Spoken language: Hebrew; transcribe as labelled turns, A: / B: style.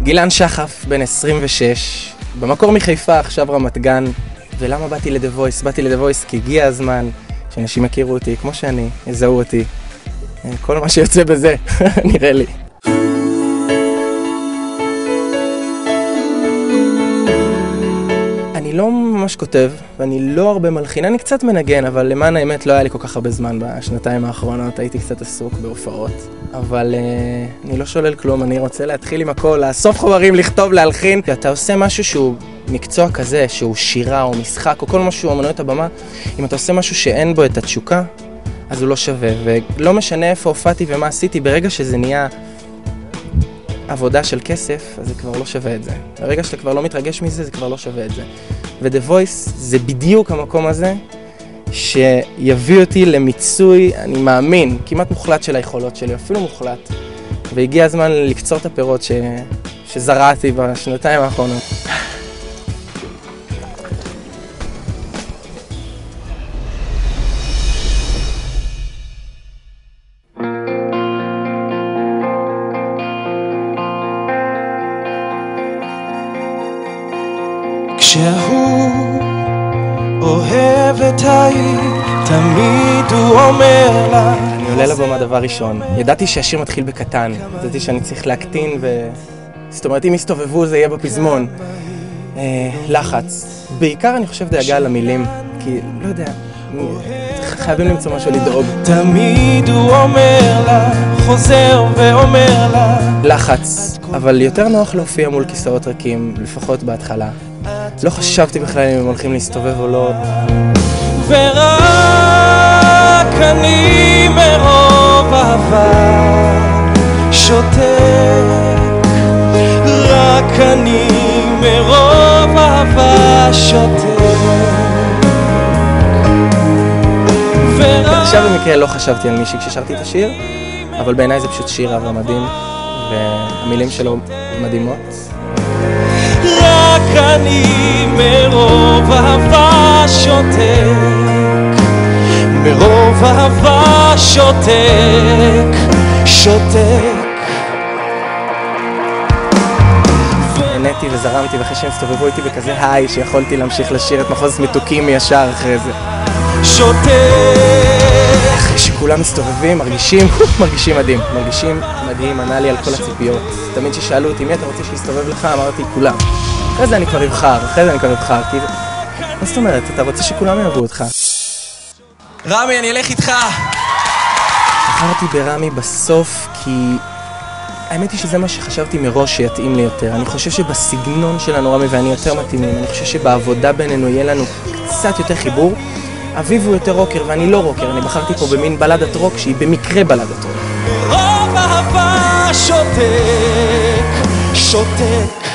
A: גילן שחף, בן 26, במקור מחיפה, עכשיו רמת גן. ולמה באתי ל-The Voice? באתי ל-The Voice כי הגיע הזמן שאנשים יכירו אותי כמו שאני, יזהו אותי. כל מה שיוצא בזה, נראה לי. אני לא ממש כותב, ואני לא הרבה מלחין, אני קצת מנגן, אבל למען האמת לא היה לי כל כך הרבה זמן בשנתיים האחרונות, הייתי קצת עסוק בהופעות. אבל אני לא שולל כלום, אני רוצה להתחיל עם הכל, לאסוף חומרים, לכתוב, להלחין. אתה עושה משהו שהוא מקצוע כזה, שהוא שירה או משחק, או כל משהו אומנויות הבמה, אם אתה עושה משהו שאין בו את התשוקה, אז הוא לא שווה. ולא משנה איפה הופעתי ומה עשיתי, ברגע שזה נהיה עבודה של כסף, אז זה כבר לא שווה את זה. ברגע שאתה כבר לא מתרגש מזה, זה כבר לא שווה את זה. ו-The Voice זה בדיוק המקום הזה שיביא אותי למיצוי, אני מאמין, כמעט מוחלט של היכולות שלי, אפילו מוחלט. והגיע הזמן לקצור את הפירות שזרעתי בשנתיים האחרונות.
B: כשהוא אוהב את העיר, תמיד הוא אומר לה.
A: אני עולה לבמה דבר ראשון. ידעתי שהשיר מתחיל בקטן. ידעתי שאני צריך להקטין זאת אומרת, אם יסתובבו זה יהיה בפזמון. לחץ. בעיקר אני חושב דאגה למילים, כי לא יודע, חייבים למצוא משהו לדאוג.
B: תמיד הוא אומר לה, חוזר ואומר לה.
A: לחץ, אבל יותר נוח להופיע מול כיסאות ריקים, לפחות בהתחלה. לא חשבתי בכלל אם הם הולכים להסתובב או לא.
B: ורק אני מרוב אהבה שותק, רק אני מרוב אהבה שותק.
A: עכשיו במקרה לא חשבתי על מישהי כששרתי את השיר, אבל בעיניי זה פשוט שיר אהבה מדהים, והמילים שלו מדהימות.
B: רק אני מרוב אהבה שותק, מרוב אהבה שותק, שותק.
A: נהניתי וזרמתי, ואחרי שהם הסתובבו איתי בכזה היי שיכולתי להמשיך לשיר את מחוז מתוקים ישר אחרי זה.
B: שותק.
A: אחרי שכולם מסתובבים, מרגישים מדהים, ענה לי על כל הציפיות. תמיד ששאלו אותי מי אתה רוצה שיסתובב לך, אמרתי כולם. אחרי זה אני כבר אבחר, כי מה זאת אומרת, אתה רוצה שכולם יאהבו אותך.
B: רמי, אני אלך איתך.
A: בחרתי ברמי בסוף כי האמת היא שזה מה שחשבתי מראש שיתאים לי יותר. אני חושב שבסגנון שלנו רמי ואני יותר מתאימים, אני חושב שבעבודה בינינו יהיה לנו קצת יותר חיבור. אביב הוא יותר רוקר ואני לא רוקר, אני בחרתי פה במין בלדת רוק שהיא במקרה בלדת רוק.
B: מרוב אהבה שותק, שותק.